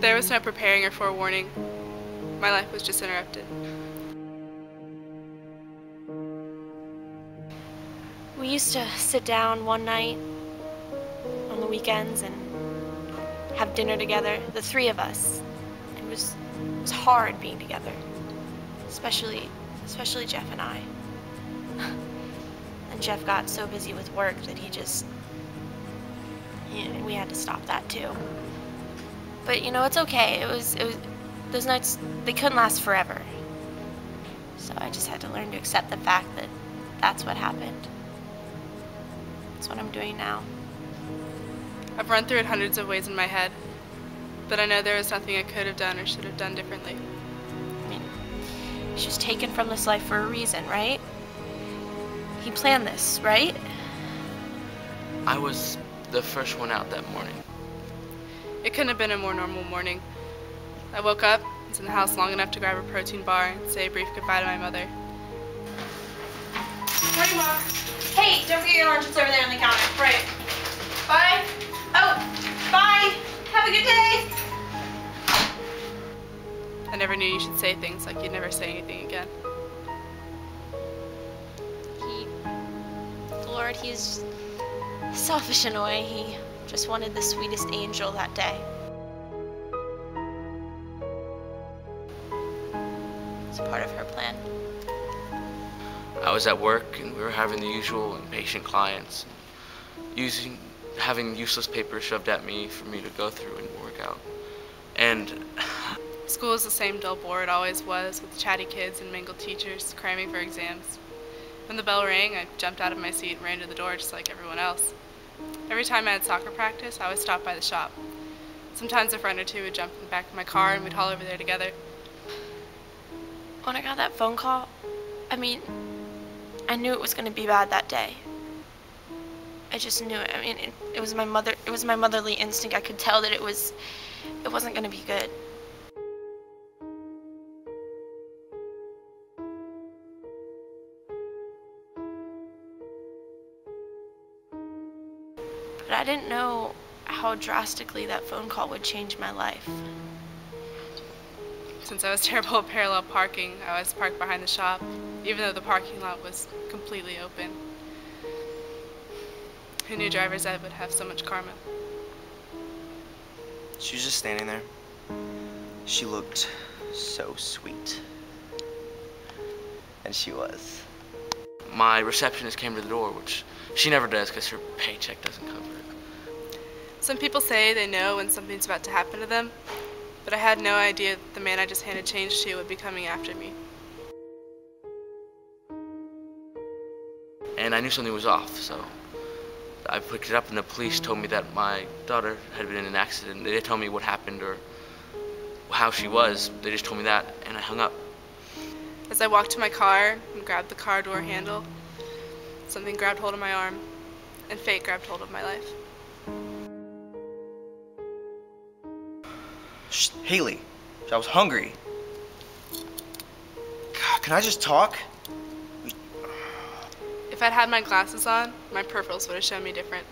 There was no preparing or forewarning. My life was just interrupted. We used to sit down one night on the weekends and have dinner together, the three of us. It was hard being together, especially Jeff and I. And Jeff got so busy with work that we had to stop that too. But you know, it's okay. It was those nights, they couldn't last forever. So I just had to learn to accept the fact that that's what happened. That's what I'm doing now. I've run through it hundreds of ways in my head, but I know there was nothing I could have done or should have done differently. I mean, she was taken from this life for a reason, right? He planned this, right? I was the first one out that morning. It couldn't have been a more normal morning. I woke up, was in the house long enough to grab a protein bar and say a brief goodbye to my mother. Morning, Mom. Hey, don't forget your lunch. It's over there on the counter. Right. Bye. Oh, bye. Have a good day. I never knew you should say things like you'd never say anything again. Lord, he's selfish in a way. He just wanted the sweetest angel that day. It's part of her plan. I was at work and we were having the usual impatient clients, having useless papers shoved at me for me to go through and work out. And school is the same dull bore it always was, with chatty kids and mangled teachers cramming for exams. When the bell rang, I jumped out of my seat and ran to the door just like everyone else. Every time I had soccer practice, I would stop by the shop. Sometimes a friend or two would jump in the back of my car and we'd haul over there together. When I got that phone call, I mean, I knew it was going to be bad that day. I just knew it. I mean, it was my motherly instinct. I could tell that it wasn't going to be good. But I didn't know how drastically that phone call would change my life. Since I was terrible at parallel parking, I was parked behind the shop, even though the parking lot was completely open. Who knew driver's ed would have so much karma? She was just standing there. She looked so sweet. And she was. my receptionist came to the door, which she never does because her paycheck doesn't cover it. Some people say they know when something's about to happen to them, but I had no idea that the man I just handed change to would be coming after me. And I knew something was off, so I picked it up, and the police told me that my daughter had been in an accident. They didn't tell me what happened or how she was. They just told me that, and I hung up. As I walked to my car and grabbed the car door handle, something grabbed hold of my arm, and fate grabbed hold of my life. Shh, Haley, I was hungry. God, can I just talk? If I'd had my glasses on, my peripherals would have shown me different.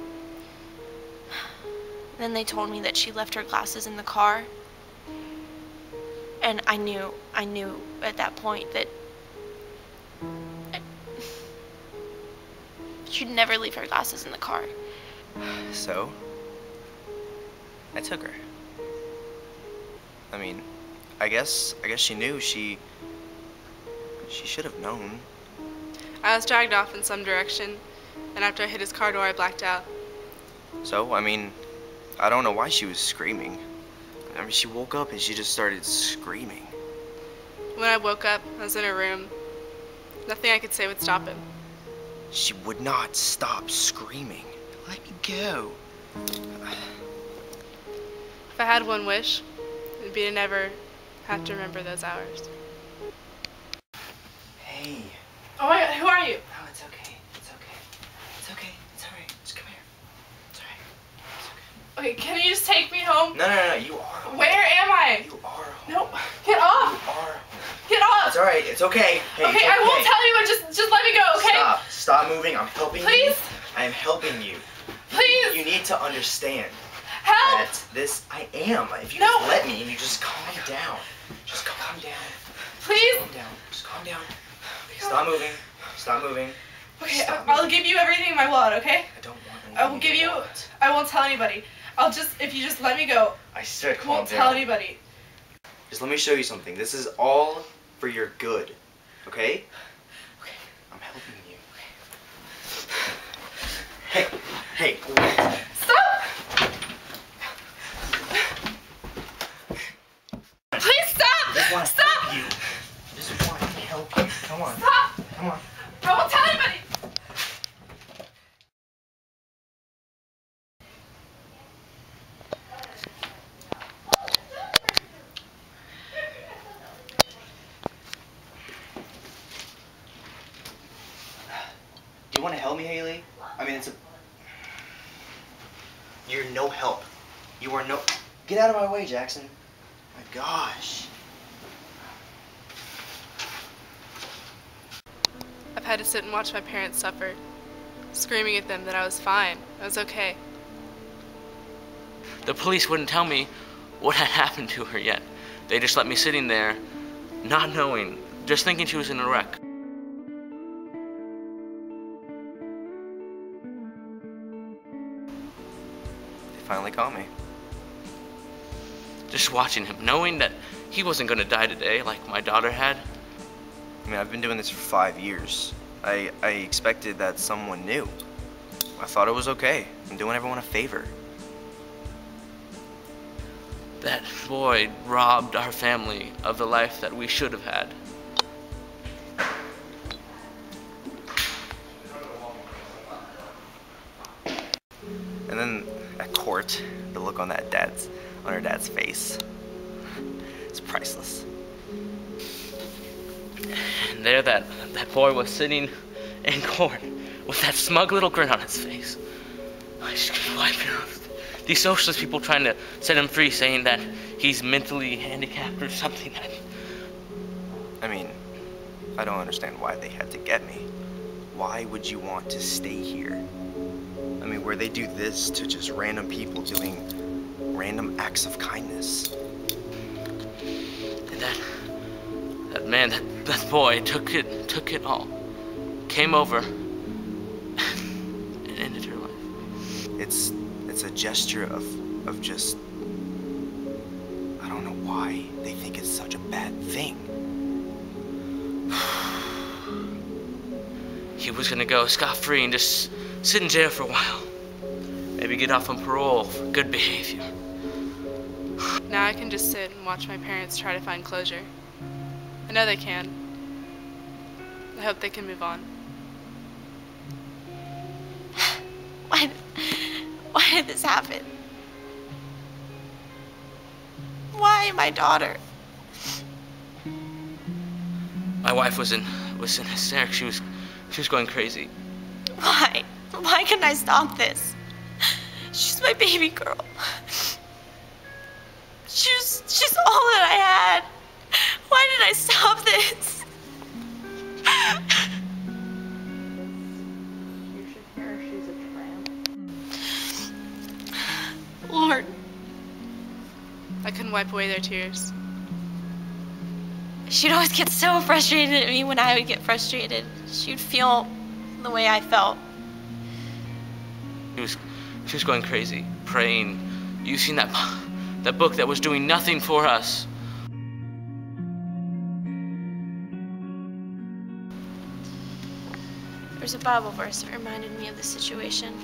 Then they told me that she left her glasses in the car. And I knew at that point that she'd never leave her glasses in the car. So, I took her. I mean, I guess she knew. She should have known. I was dragged off in some direction, and after I hit his car door, I blacked out. So, I mean, I don't know why she was screaming. I mean, she woke up and she just started screaming. When I woke up, I was in a room. Nothing I could say would stop him. She would not stop screaming. Let me go. If I had one wish, it would be to never have to remember those hours. Hey. Oh my God, who are you? No, it's okay. It's okay. It's okay. It's alright. Just come here. It's alright. It's okay. Okay, can you just take me home? No, you are home. Where am I? You are home. No, get off! You are home. Get off! It's alright. It's okay. Hey, okay, it's okay. I won't tell you, but just let me go, okay? Stop moving. I'm helping you. Please? I am helping you. Please? You need to understand. Help! at this. I am. If you No. just let me and you just calm down. Just calm down. Please. Calm down. Just calm down. Stop moving. Stop moving. Okay, Stop I'll moving. give you everything in my wallet, okay? I don't want anything. I will give in you. your wallet. I won't tell anybody. If you just let me go. I said I calm won't down. tell anybody. Just let me show you something. This is all for your good. Okay? Okay. I'm helping you. Hey, wait. Stop! Please stop! I just want to Stop! help you. I just want to help you. Come on. Stop! Come on. I won't tell anybody. Do you want to help me, Haley? I mean, You're no help. You are no... Get out of my way, Jackson. My gosh. I've had to sit and watch my parents suffer, screaming at them that I was fine, I was okay. The police wouldn't tell me what had happened to her yet. They just let me sitting there, not knowing, just thinking she was in a wreck. They finally caught me. Just watching him, knowing that he wasn't gonna die today like my daughter had. I mean, I've been doing this for 5 years. I expected that someone knew. I thought it was okay. I'm doing everyone a favor. That boy robbed our family of the life that we should have had. And then at court, the look on her dad's face. It's priceless. And there that boy was sitting in court with that smug little grin on his face. I just keep wiping it off. These socialist people trying to set him free, saying that he's mentally handicapped or something. I mean, I don't understand why they had to get me. Why would you want to stay here? I mean, where they do this to just random people doing random acts of kindness. And that man, that boy took it all. Came over and ended her life. It's a gesture of just, I don't know why they think it's such a bad thing. He was gonna go scot-free and just sit in jail for a while. Maybe get off on parole for good behavior. Now I can just sit and watch my parents try to find closure. I know they can. I hope they can move on. Why did this happen? Why my daughter? My wife was in hysterics. She was going crazy. Why? Why couldn't I stop this? She's my baby girl. She's all that I had. Why did I stop this? You should hear her. She's a tramp. Lord, I couldn't wipe away their tears. she'd always get so frustrated at me when I would get frustrated. She'd feel the way I felt. She was going crazy, praying, using that book that was doing nothing for us. There's a Bible verse that reminded me of the situation.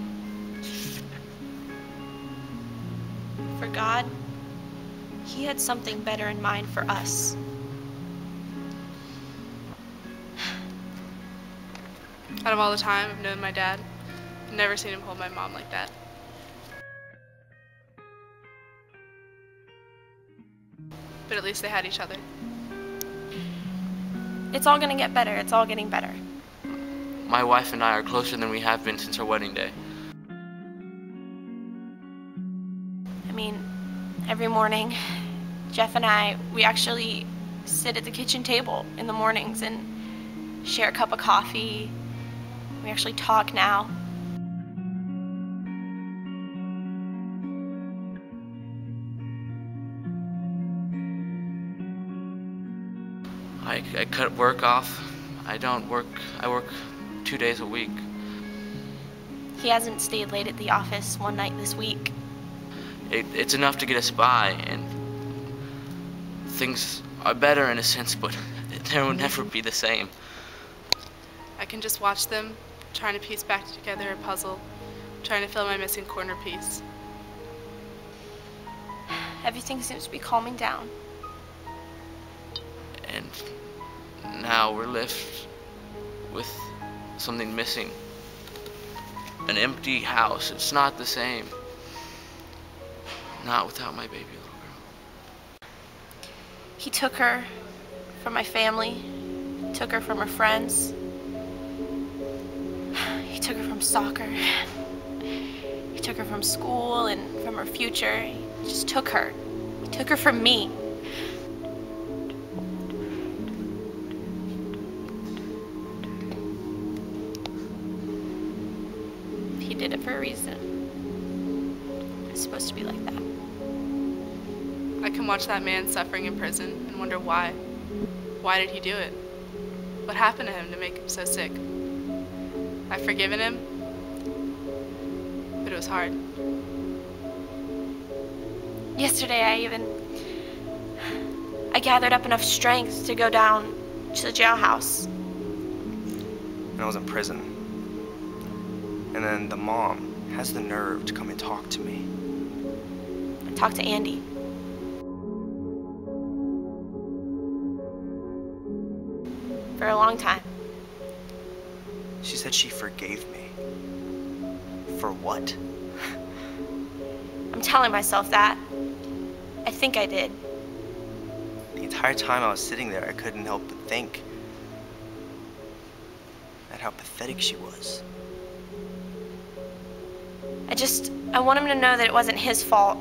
For God, He had something better in mind for us. Out of all the time I've known my dad, I've never seen him hold my mom like that. But at least they had each other. It's all gonna get better. It's all getting better. My wife and I are closer than we have been since our wedding day. I mean, every morning, Jeff and I, we actually sit at the kitchen table in the mornings and share a cup of coffee. We actually talk now. cut work off. I work 2 days a week. He hasn't stayed late at the office one night this week. It's enough to get us by, and things are better in a sense, but they will never be the same. I can just watch them, trying to piece back together a puzzle, trying to fill my missing corner piece. Everything seems to be calming down. And now we're left with something missing. An empty house. It's not the same. Not without my baby little girl. He took her from my family, took her from her friends. He took her from soccer. He took her from school and from her future. He just took her. He took her from me. He did it for a reason. It's supposed to be like that. I can watch that man suffering in prison and wonder why. Why did he do it? What happened to him to make him so sick? I've forgiven him, but it was hard. Yesterday I gathered up enough strength to go down to the jailhouse. And I was in prison. And then the mom has the nerve to come and talk to me. I talked to Andy. For a long time. She said she forgave me. For what? I'm telling myself that. I think I did. The entire time I was sitting there, I couldn't help but think at how pathetic she was. I want him to know that it wasn't his fault.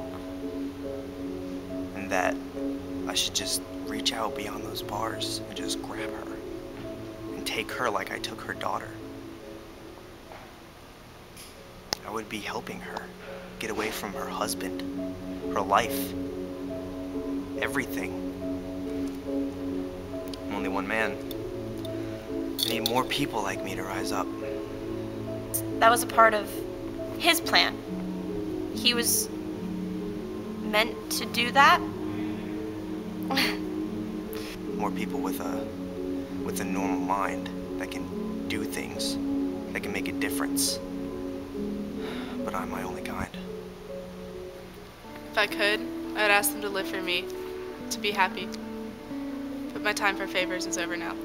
And that I should just reach out beyond those bars and just grab her and take her like I took her daughter. I would be helping her get away from her husband, her life, everything. I'm only one man. I need more people like me to rise up. That was a part of his plan. He was meant to do that. More people with a normal mind that can do things, that can make a difference. But I'm my only kind. If I could, I would ask them to live for me, to be happy. But my time for favors is over now.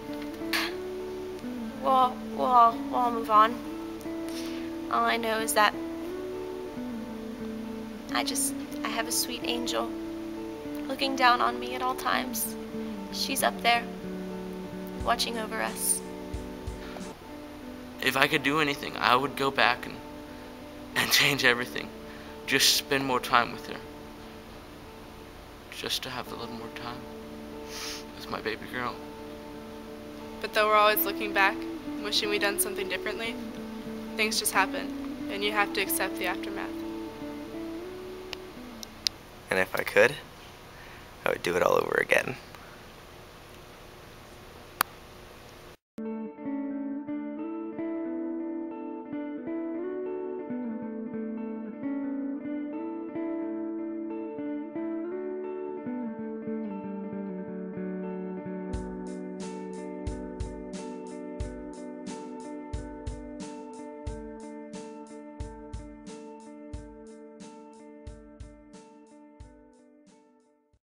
We'll all move on. All I know is that I have a sweet angel looking down on me at all times. She's up there, watching over us. If I could do anything, I would go back and change everything. Just spend more time with her. Just to have a little more time with my baby girl. But though we're always looking back, wishing we'd done something differently, things just happen, and you have to accept the aftermath. And if I could, I would do it all over again.